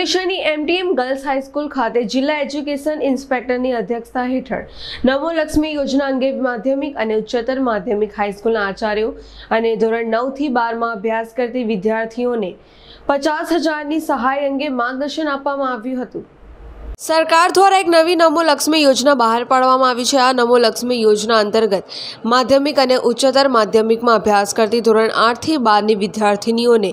અંકલેશ્વરની MTM girls high school ખાતે જિલ્લા education ઇન્સ્પેક્ટરની અધ્યક્ષતા હેઠળ નમો લક્ષ્મી યોજના અંગે માધ્યમિક અને ઉચ્ચતર માધ્યમિક હાઈસ્કૂલના આચાર્યો અને ધોરણ 9 થી 12 માં અભ્યાસ કરતી વિદ્યાર્થીઓને 50,000ની સહાય અંગે માર્ગદર્શન આપવામાં આવ્યું હતું। સરકાર દ્વારા એક નવી નમો લક્ષ્મી યોજના બહાર પાડવામાં આવી છે। આ નમો લક્ષ્મી યોજના અંતર્ગત માધ્યમિક અને ઉચ્ચતર માધ્યમિકમાં અભ્યાસ કરતી ધોરણ 8 થી 12ની વિદ્યાર્થીનીઓને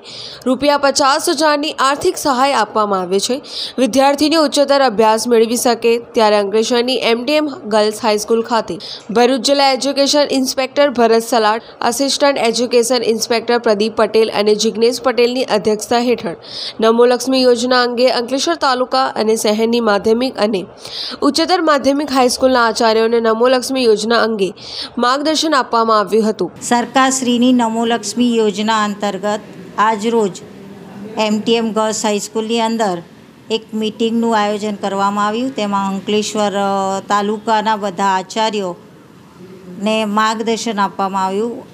₹50,000ની આર્થિક સહાય આપવામાં આવે છે। વિદ્યાર્થીનીઓ ઉચ્ચતર અભ્યાસ મેળવી શકે ત્યારે અંકલેશ્વરની MTM ગર્લ્સ હાઈસ્કૂલ ખાતે ભરૂચ જિલ્લા education inspector Bharat Salat, assistant education inspector Pradeep Patel અને જિગ્નેશ પટેલની અધ્યક્ષતા હેઠળ નમો લક્ષ્મી યોજના અંગે અંકલેશ્વર તાલુકા અને શહેરની માધ્યમિક અને ઉચ્ચતર માધ્યમિક હાઈસ્કૂલના આચાર્યોને નમો લક્ષ્મી યોજના અંગે માર્ગદર્શન આપવામાં આવ્યું હતું। સરકારશ્રીની નમો લક્ષ્મી યોજના અંતર્ગત આજરોજ MTM ગર્લ્સ હાઈસ્કૂલની અંદર એક મીટિંગનું આયોજન કરવામાં આવ્યું। તેમાં અંકલેશ્વર તાલુકાના બધા આચાર્યોને માર્ગદર્શન આપવામાં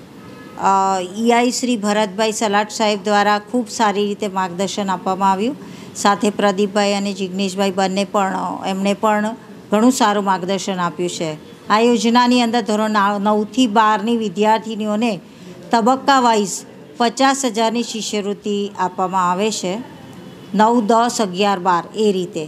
આવ્યું। EI શ્રી ભરતભાઈ સલાટ સાહેબ દ્વારા ખૂબ સારી રીતે માર્ગદર્શન આપવામાં આવ્યું। સાથે પ્રદીપભાઈ અને જિગ્નેશભાઈ બંને એમણે પણ ઘણું સારું માર્ગદર્શન આપ્યું છે। આ યોજનાની અંદર ધોરણ 9 થી 12ની વિદ્યાર્થીનીઓને તબક્કા વાઇઝ 50,000ની શિષ્યવૃત્તિ આપવામાં આવે છે। 9, 10, 11, 12 એ રીતે।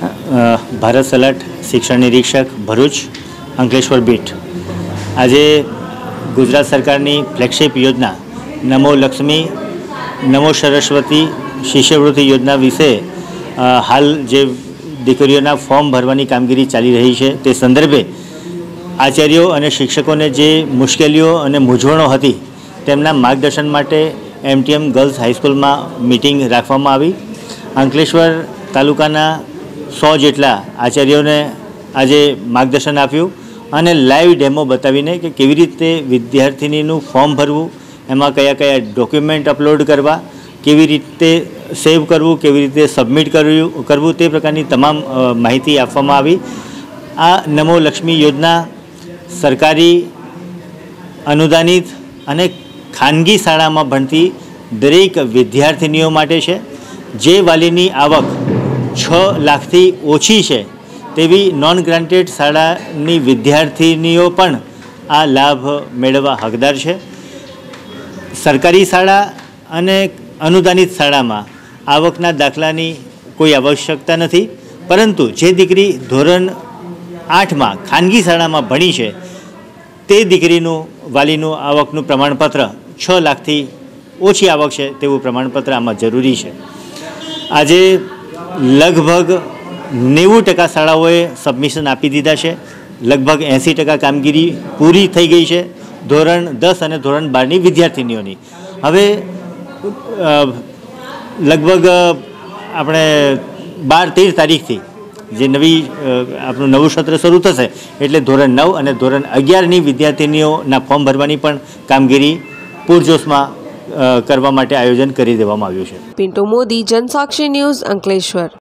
ભારત સલાટ શિક્ષણ નિરીક્ષક ભરૂચ અંકલેશ્વર બીટ આજે ગુજરાત સરકારની ફ્લેગશિપ યોજના નમો લક્ષ્મી નમો સરસ્વતી શિષ્યવૃત્તિ યોજના વિશે હાલ જે દીકરીઓના ફોર્મ ભરવાની કામગીરી ચાલી રહી છે તે સંદર્ભે આચાર્યો અને શિક્ષકોને જે મુશ્કેલીઓ અને મૂંઝવણો હતી તેમના માર્ગદર્શન માટે MTM ગર્લ્સ હાઈસ્કૂલમાં મિટિંગ રાખવામાં આવી। અંકલેશ્વર તાલુકાના 100 જેટલા આચાર્યોને આજે માર્ગદર્શન આપ્યું અને લાઈવ ડેમો બતાવીને કે કેવી રીતે વિદ્યાર્થીનીનું ફોર્મ ભરવું, એમાં કયા કયા ડોક્યુમેન્ટ અપલોડ કરવા, કેવી રીતે સેવ કરવું, કેવી રીતે સબમિટ કરવું તે પ્રકારની તમામ માહિતી આપવામાં આવી। આ નમો લક્ષ્મી યોજના સરકારી અનુદાનિત અને ખાનગી શાળામાં ભણતી દરેક વિદ્યાર્થીનીઓ માટે છે। જે વાલીની આવક 6 લાખથી ઓછી છે તેવી નોન ગ્રાન્ટેડ શાળાની વિદ્યાર્થીનીઓ પણ આ લાભ મેળવવા હકદાર છે। સરકારી શાળા અને અનુદાનિત શાળામાં આવકના દાખલાની કોઈ આવશ્યકતા નથી, પરંતુ જે દીકરી ધોરણ 8માં ખાનગી શાળામાં ભણી છે તે દીકરીનું વાલીનું આવકનું પ્રમાણપત્ર 6 લાખથી ઓછી આવક છે તેવું પ્રમાણપત્ર આમાં જરૂરી છે। આજે લગભગ 90% શાળાઓએ સબમિશન આપી દીધા છે। લગભગ 80% કામગીરી પૂરી થઈ ગઈ છે ધોરણ 10 અને ધોરણ 12ની વિદ્યાર્થીનીઓની। હવે લગભગ આપણે 12-13 તારીખથી જે આપણું નવું સત્ર શરૂ થશે એટલે ધોરણ 9 અને ધોરણ 11ની વિદ્યાર્થીનીઓના ફોર્મ ભરવાની પણ કામગીરી પૂરજોશમાં કરવા માટે આયોજન કરી દેવામાં આવ્યું છે। પિન્ટુ મોદી, જનસાક્ષી ન્યૂઝ, અંકલેશ્વર।